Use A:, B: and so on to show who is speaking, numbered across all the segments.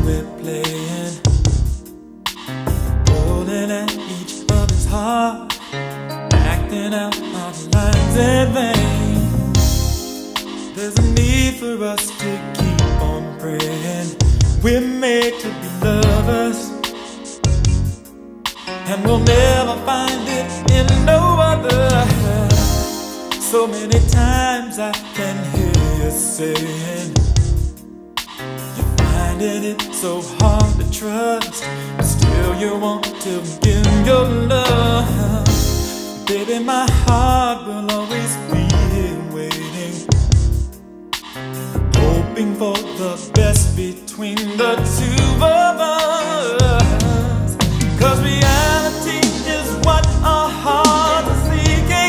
A: we're playing, pulling at each other's heart, acting out our lines in vain. There's a need for us to keep on praying. We're made to be lovers, and we'll never find it in no other. So many times I can hear you saying you're finding it so hard to trust, but still you want to give your love. Baby, my heart will always be here waiting, hoping for the best between the two of us. 'Cause reality is what our hearts are seeking,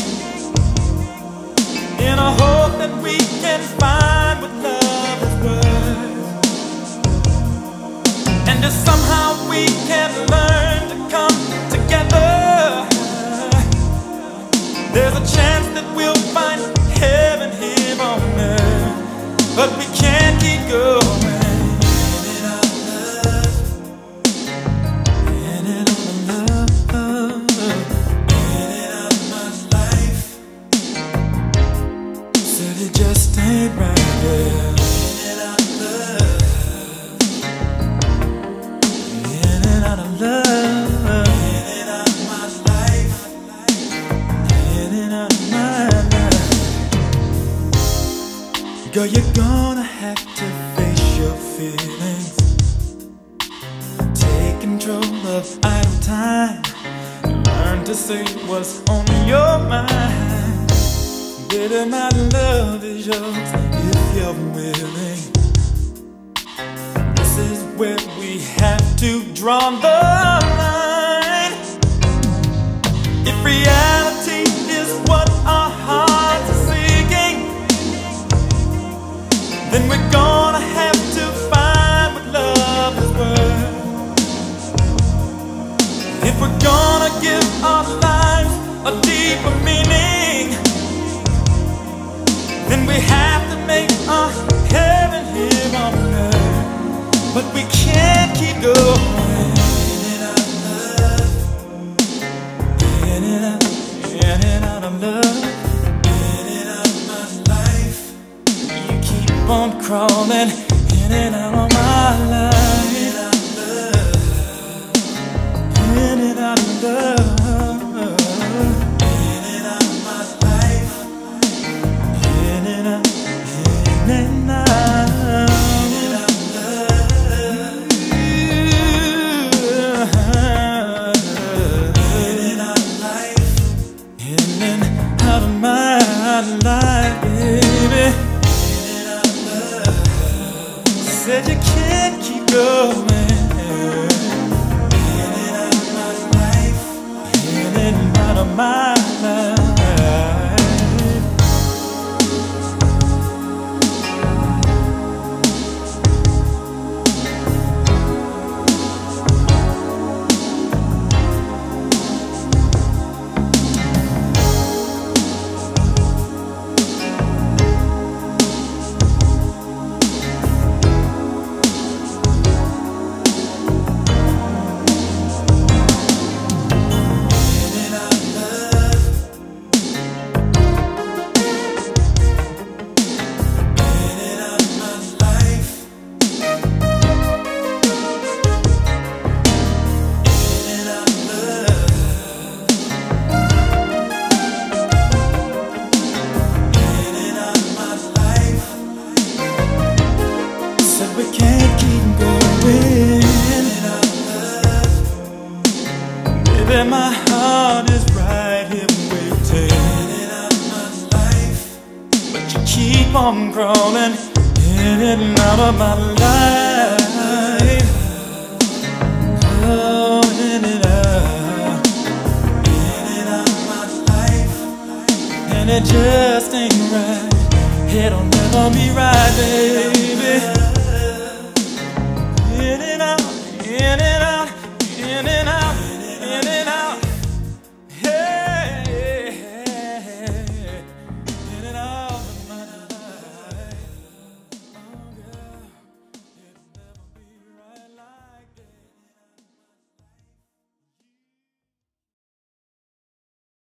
A: in a hope that we can find what love is worth, and just somehow we can learn to come together. There's a chance that we'll find heaven here on earth, but we can't keep going. It just ain't right there. In and out of love, in and out of love, in and out of my life, in and out of my life. Girl, you're gonna have to face your feelings, take control of idle time, learn to say what's on your mind. Baby, my love is yours if you're willing. This is where we have to draw the line. If reality is what our hearts are seeking, then we're gonna have to find what love is worth. If we're gonna give our lives a deeper meaning, then we have to make our heaven here on earth. But we can't keep going. In and out of love, in and out, in and out of love, in and out of my life. You keep on crawling in and out of my life. In and out of love, in and out of my life. In and out, in and out, in and out of love, in and out of life, in and out of my life, baby. In and out of love, said you can't keep going. In and out of my life, in and out of my life. We can't keep going. Baby, my heart is right here waiting, but you keep on crawling in and out of my life. Oh, in and out of my life, and it just ain't right. It'll never be right, baby.